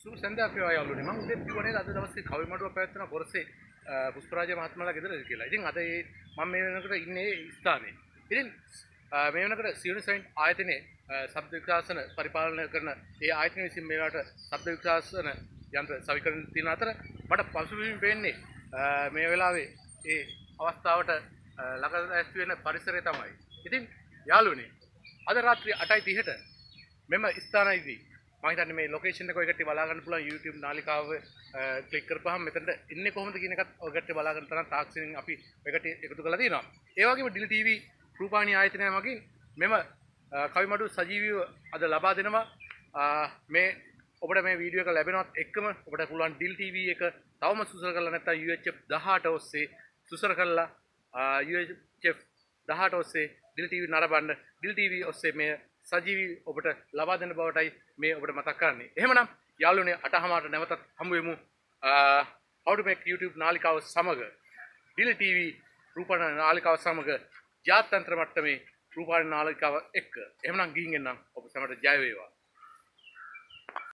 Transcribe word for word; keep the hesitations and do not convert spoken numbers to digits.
සුබ සන්ධ්‍යාවක් වේවා යාළුවනේ. මම උදේ කිව්වා නේද අද දවසේ කවිමඩුව පැවැත්වෙන පොරසේ පුෂ්පරාජ මහත්මයාලා ගෙදරද කියලා. ඉතින් අද ඒ මම මේ වෙනකොට ඉන්නේ ස්ථානයේ. ඉතින් මේ වෙනකොට සියුනිසයින් ආයතනයේ ශබ්ද විකාශන පරිපාලනය කරන ඒ ආයතනය විසින් මේවට ශබ්ද විකාශන යන්ත්‍ර සවිකරන තියෙන අතර මට පසුබිම් වෙන්නේ මේ වෙලාවේ ඒ අවස්ථාවට ළඟ ඇස්ති වෙන පරිසරය තමයි. ඉතින් යාළුවනේ අද රාත්‍රී අටයි තිහට මෙම ස්ථානයේදී මම හිතන්නේ මේ ලොකේෂන් එක ඔයකට බලා ගන්න පුළුවන් YouTube නාලිකාව ක්ලික් කරපුවාම මෙතනට එන්නේ කොහොමද කියන එකත් ඔයකට බලා ගන්න තරම් තාක්ෂණින් අපි ඔයකට එකතු කරලා තියෙනවා. ඒ වගේම ඩිල් ටීවී රූපාණී ආයතනය මගින් මෙම කවිමඩුව සජීවීව අද ලබා දෙනවා. මේ ඔබට මේ වීඩියෝ එක ලැබෙනවත් එක්කම ඔබට පුළුවන් ඩිල් ටීවී එක තවම සුසර කරලා නැත්නම් යූ එච් එෆ් දහඅට ඔස්සේ සුසර කරලා යූ එච් එෆ් දහඅට ඔස්සේ ඩිල් ටීවී නරඹන්න. ඩිල් ටීවී ඔස්සේ මේ සජීවී ඔබට ලබා දෙන බවටයි මේ ඔබට මතක් කරන්නේ. එහෙමනම් යාළුවනේ අටහමාරට නැවතත් හමු වෙමු. how to make YouTube නාලිකාව සමග ඩිල් ටීවී රූපවාහිනී නාලිකාව සමග ජාත්‍යන්තර මට්ටමේ රූපවාහිනී නාලිකාව එක්ක. එහෙමනම් ගිහින් එන්නම්. ඔබ සැමට ජය වේවා.